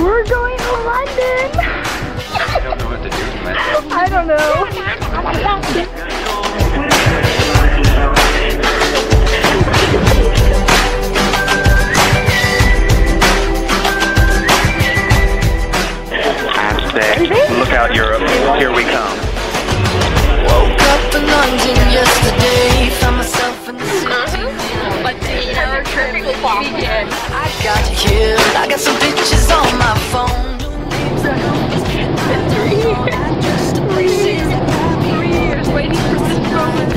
We're going to London. I don't know what to do with myself. I don't know. Look out, Europe. Here we come. Woke up in London yesterday, found myself in the city. But the our trip began. I got you, I got some pictures on my phone. 3 years waiting for this moment.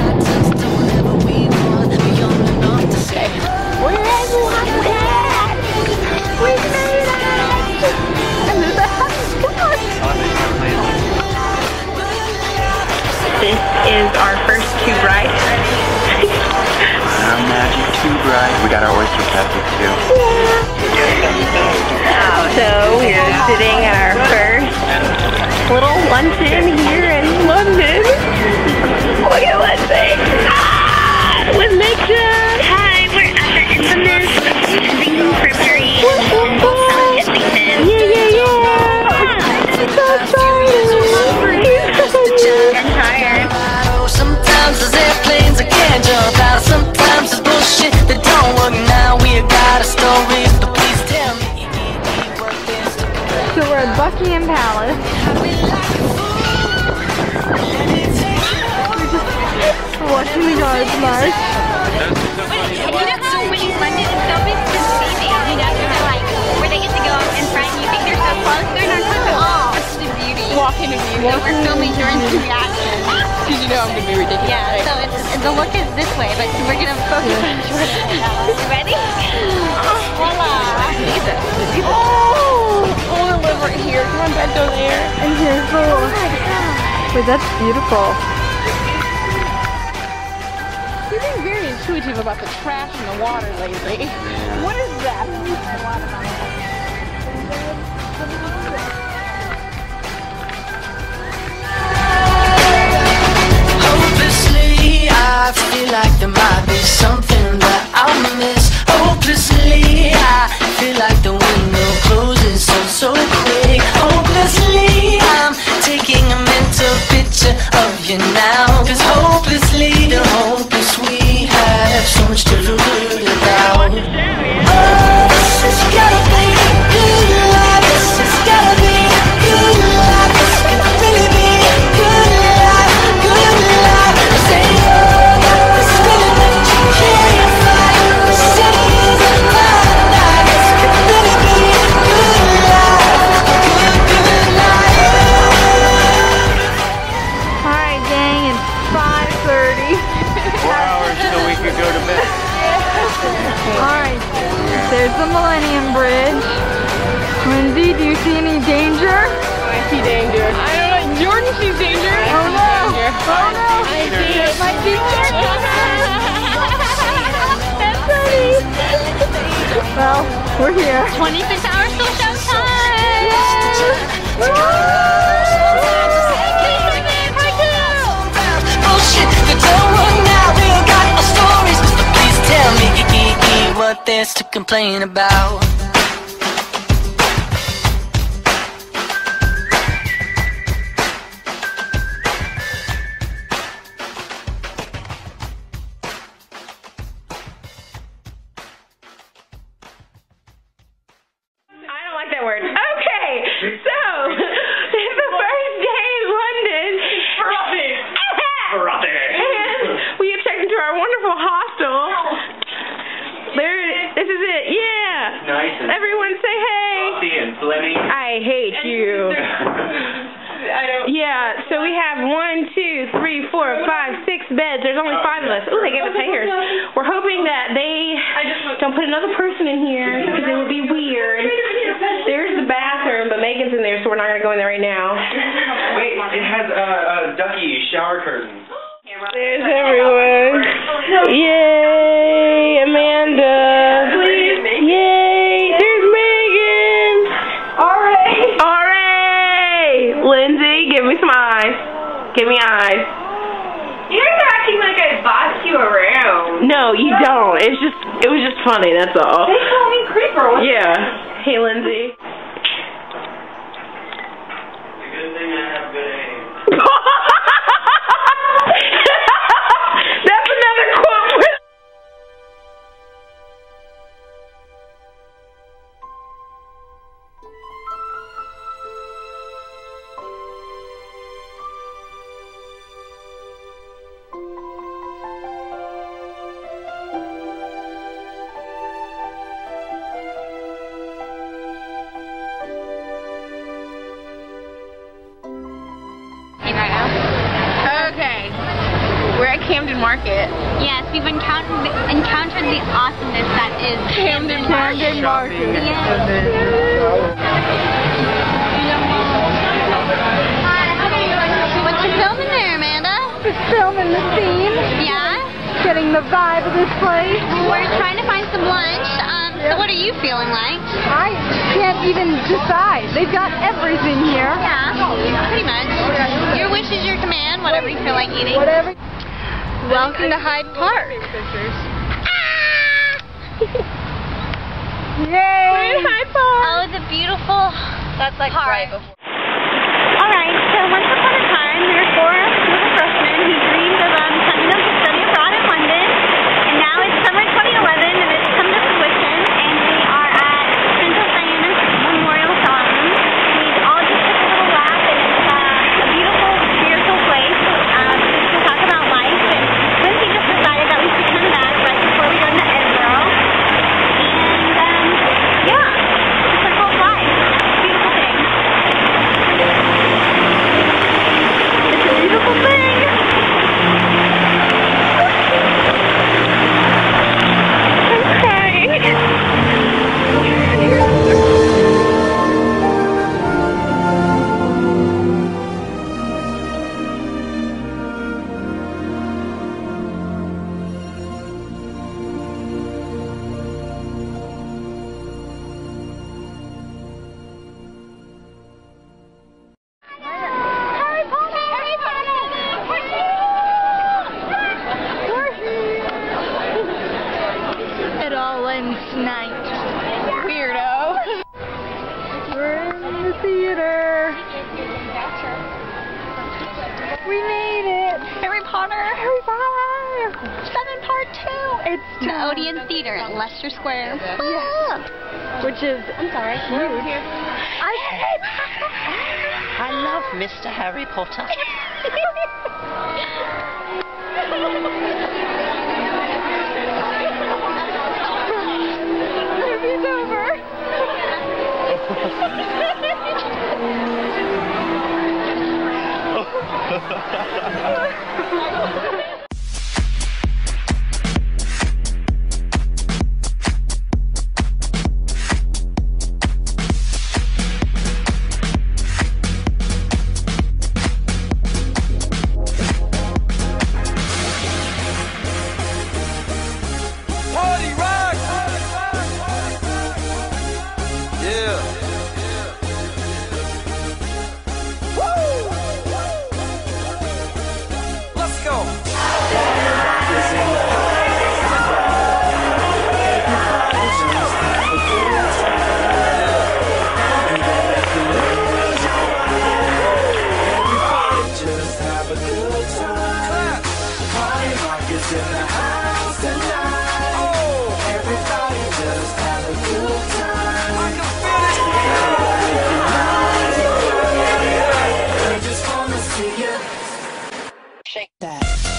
We're in London! We made it! And there's a happy spot! This is our first tube ride. Our magic tube ride. We got our oyster catches too. So we're sitting at our first little luncheon here in London. Look at Lindsay! Ah! With Nixon! Hi, we're at the infamous Ring Creamery in Kensington. Yeah! So excited! I'm tired. Sometimes there's airplanes I can't jump out. Sometimes there's bullshit that don't work. Now we got a story, but please tell me what this. So we're at Buckingham Palace. We're just watching the Guards March. You know how when London is so big, it's amazing. You know, they're like, where they get to go in front, you think they're so close, they're not close at all. It's the beauty. Walk into beauty. So we're filming during the reaction. Because you know I'm going to be ridiculous. Yeah, so the look is this way, but we're going to focus on Jordan. You ready? Voila! Oh! We'll live right here. Come on, bed over there. And here's the little... Wait, that's beautiful. You're being very intuitive about the trash in the water lately. What is that? Hopelessly, I feel like there might be something that I'll miss. Hopelessly, I feel like the window closes so quick. Hopelessly, I'm taking a mental picture of you now. 'Cause hopelessly, the hopeless we have so much to lose about. Oh, this has gotta be good life. This has gotta be good life. This could really be good life. Good life. Say, oh, got this feeling that you can't fight. The city is alive. This could really be good life. Good life. Alright, gang, it's 5:30. 4 hours till we could go to bed. Alright, there's the Millennium Bridge. Lindsay, do you see any danger? I see danger. I don't know. Jordan sees danger. Oh no. Oh no. I see it. My teacher. That's funny. Well, we're here. 26 hours till showtime! Bullshit, the don't work now. We all got our stories. But please tell me what there's to complain about. That word. Okay, so the first day in London. And we have checked into our wonderful hostel. There, this is it. Yeah. Nice. Everyone say hey. And Fleming. I hate you. Yeah. So we have 1, 2, 3, 4, 5, 6 beds. There's only 5 of us. Ooh, they gave us hangers. We're hoping that they don't put another person in here because it would be weird. There's the bathroom, but Megan's in there, so we're not going to go in there right now. Wait, it has a ducky shower curtain. There's everyone. Yay, Amanda. Yay, there's Megan. Alright. Lindsay, give me some eyes. Give me eyes. You guys are acting like I bossed you around. No, you don't. It was just funny, that's all. They call me Creeper. Yeah. Hey, Lindsay. encountered the awesomeness that is Camden Market. What you filming there, Amanda? Just filming the scene. Yeah? Getting the vibe of this place. We're trying to find some lunch. So what are you feeling like? I can't even decide. They've got everything here. Yeah, pretty much. Your wish is your command, whatever you feel like eating. Whatever. Welcome to Hyde Park. Yay! Hyde Park. Oh, it's a beautiful That's like park. right before. Alright, so once upon a time, there were 4 little freshmen who dreamed of coming up to study abroad in London, and now it's summer 2011, and it's come to fruition, and we are at Princess Diana's Memorial Gardens. We all just took a little lap, and it's a beautiful, spiritual place to talk about life, and Lindsay just decided that we should come back right before we go to Edinburgh, and yeah, it's our whole life. Beautiful thing. It's a beautiful thing. I'm crying. It all ends tonight. Weirdo. We're in the theater. We made it. Harry Potter. Harry Potter. 7 Part 2. It's The Odeon Theater at Leicester Square. Which is, I'm sorry, huge. I love Mr. Harry Potter. Movie's over. Party rock! Yeah. Woo! Let's go. Just have a good time. Party rock is in the house tonight. Oh, Everybody just have a good time. I can feel it. We just wanna see you. Shake that.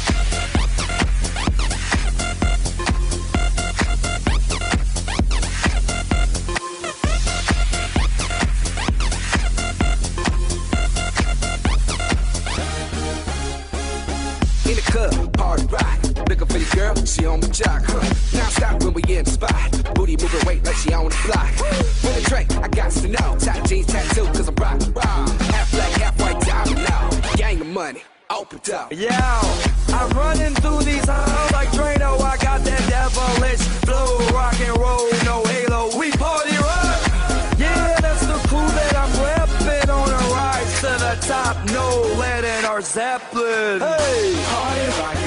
In the club, party rock. Looking for the girl, she on the jock. Now stop when we in the spot. Booty moving weight like she on the block. With a drink, I got to know. Tight jeans, tattoo, cause I'm rock. Half black, half white, diamond now. Gang of money, opened up. Yeah, I'm running through these halls like Drano. I got that devilish flow. Rock and roll, no halo. We party rock. Yeah, that's the crew that I'm repping on a rise to the top. No lead in our Zeppelin. Hey. Party rock